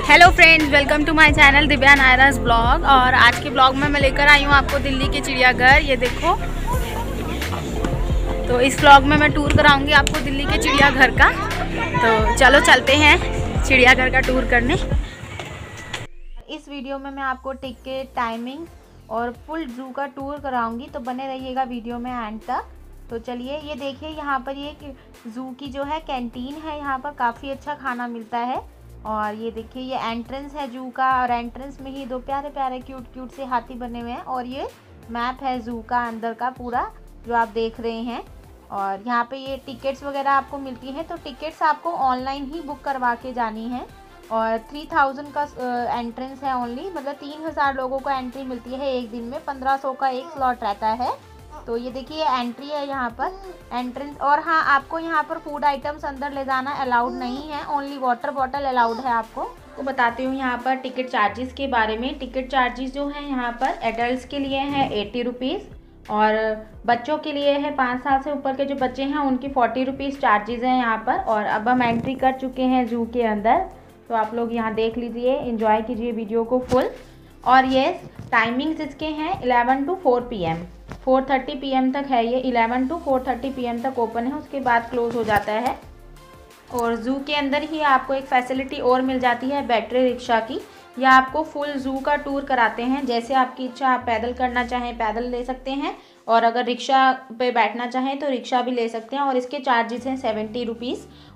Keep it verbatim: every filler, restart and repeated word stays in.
Hello friends, welcome to my channel Divya Nayraj blog. और आज के ब्लॉग में मैं लेकर आई हूँ आपको दिल्ली के चिड़ियाघर। ये देखो, तो इस ब्लॉग में मैं टूर कराऊंगी आपको दिल्ली के चिड़ियाघर का। तो चलो चलते हैं चिड़ियाघर का टूर करने। इस वीडियो में मैं आपको टिकट, टाइमिंग और फुल जू का टूर कराऊंगी, तो बने रहिएगा वीडियो में एंड तक। तो चलिए, ये देखिए यहाँ पर ये जू की जो है कैंटीन है, यहाँ पर काफ़ी अच्छा खाना मिलता है। और ये देखिए, ये एंट्रेंस है जू का, और एंट्रेंस में ही दो प्यारे प्यारे क्यूट क्यूट से हाथी बने हुए हैं। और ये मैप है जू का अंदर का पूरा, जो आप देख रहे हैं। और यहाँ पे ये टिकट्स वगैरह आपको मिलती हैं, तो टिकट्स आपको ऑनलाइन ही बुक करवा के जानी है। और थ्री थाउजेंड का एंट्रेंस है ओनली, मतलब तीन हज़ार लोगों को एंट्री मिलती है एक दिन में। पंद्रह सौ का एक स्लॉट रहता है। तो ये देखिए, एंट्री है यहाँ पर, एंट्रेंस। और हाँ, आपको यहाँ पर फूड आइटम्स अंदर ले जाना अलाउड नहीं है, ओनली वाटर बॉटल अलाउड है आपको। तो बताती हूँ यहाँ पर टिकट चार्जेस के बारे में। टिकट चार्जेस जो है यहाँ पर एडल्ट्स के लिए है एट्टी रुपीज़, और बच्चों के लिए है पाँच साल से ऊपर के जो बच्चे हैं उनकी फोर्टी रुपीज़ चार्जेस हैं यहाँ पर। और अब हम एंट्री कर चुके हैं जू के अंदर, तो आप लोग यहाँ देख लीजिए, एंजॉय कीजिए वीडियो को फुल। और ये टाइमिंग्स इसके हैं eleven to four P M, four thirty P M तक है ये। Eleven to four thirty P M तक ओपन है, उसके बाद क्लोज हो जाता है। और ज़ू के अंदर ही आपको एक फैसिलिटी और मिल जाती है बैटरी रिक्शा की। या आपको फुल ज़ू का टूर कराते हैं, जैसे आपकी इच्छा, आप पैदल करना चाहें पैदल ले सकते हैं, और अगर रिक्शा पे बैठना चाहें तो रिक्शा भी ले सकते हैं। और इसके चार्जेस हैं सेवेंटी रुपीज़।